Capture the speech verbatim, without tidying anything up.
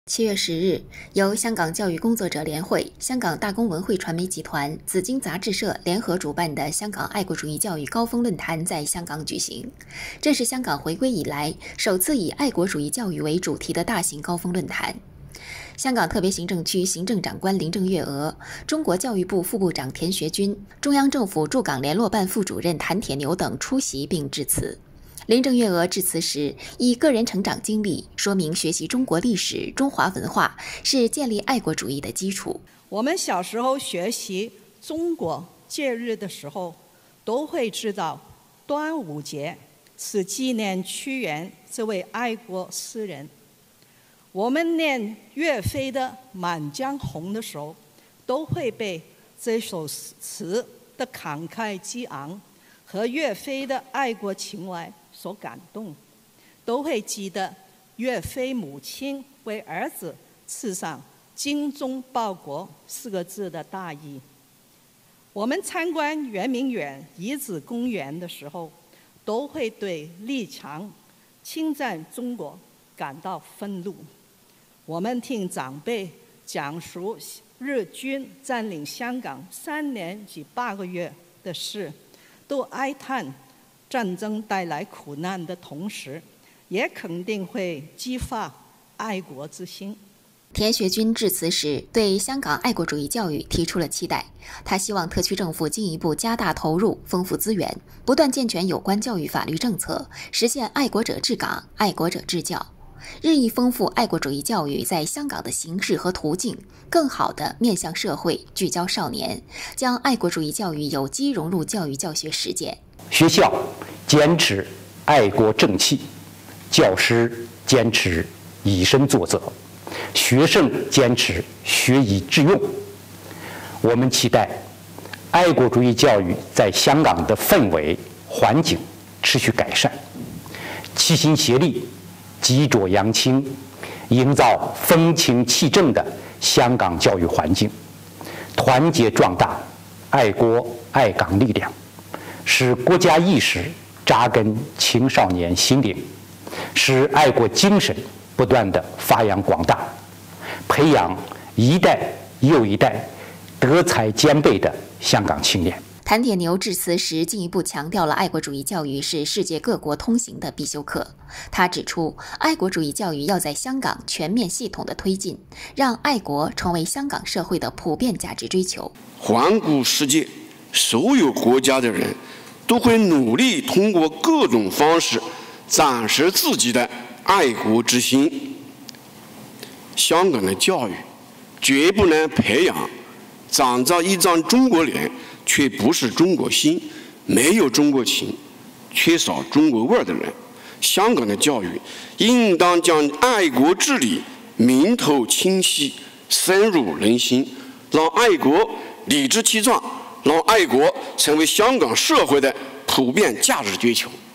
七月十日，由香港教育工作者联会、香港大公文汇传媒集团、紫荆杂志社联合主办的香港爱国主义教育高峰论坛在香港举行。这是香港回归以来首次以爱国主义教育为主题的大型高峰论坛。香港特别行政区行政长官林郑月娥、中国教育部副部长田学军、中央政府驻港联络办副主任谭铁牛等出席并致辞。林郑月娥致辞时，以个人成长经历说明学习中国历史、中华文化是建立爱国主义的基础。 我们小时候学习中国节日的时候，都会知道端午节是纪念屈原这位爱国诗人。我们念岳飞的《满江红》的时候，都会被这首词的慷慨激昂和岳飞的爱国情怀所感动，都会记得岳飞母亲为儿子刺上“精忠报国”四个字的大义。我们参观圆明园遗址公园的时候，都会对李强侵占中国感到愤怒。我们听长辈讲述日军占领香港三年及八个月的事，都哀叹战争带来苦难的同时，也肯定会激发爱国之心。 田学军致辞时对香港爱国主义教育提出了期待，他希望特区政府进一步加大投入，丰富资源，不断健全有关教育法律政策，实现爱国者治港、爱国者治教，日益丰富爱国主义教育在香港的形式和途径，更好地面向社会，聚焦少年，将爱国主义教育有机融入教育教学实践。 学校坚持爱国正气，教师坚持以身作则，学生坚持学以致用。我们期待爱国主义教育在香港的氛围环境持续改善，齐心协力，急浊扬清，营造风清气正的香港教育环境，团结壮大爱国爱港力量，使国家意识扎根青少年心灵，使爱国精神不断地发扬光大，培养一代又一代德才兼备的香港青年。 谭铁牛致辞时进一步强调了爱国主义教育是世界各国通行的必修课。他指出，爱国主义教育要在香港全面系统的推进，让爱国成为香港社会的普遍价值追求。 环顾世界，所有国家的人都会努力通过各种方式展示自己的爱国之心。香港的教育绝不能培养长着一张中国脸却不是中国心、没有中国情、缺少中国味儿的人。香港的教育应当将爱国治理明透清晰、深入人心，让爱国理直气壮，让爱国成为香港社会的普遍价值追求。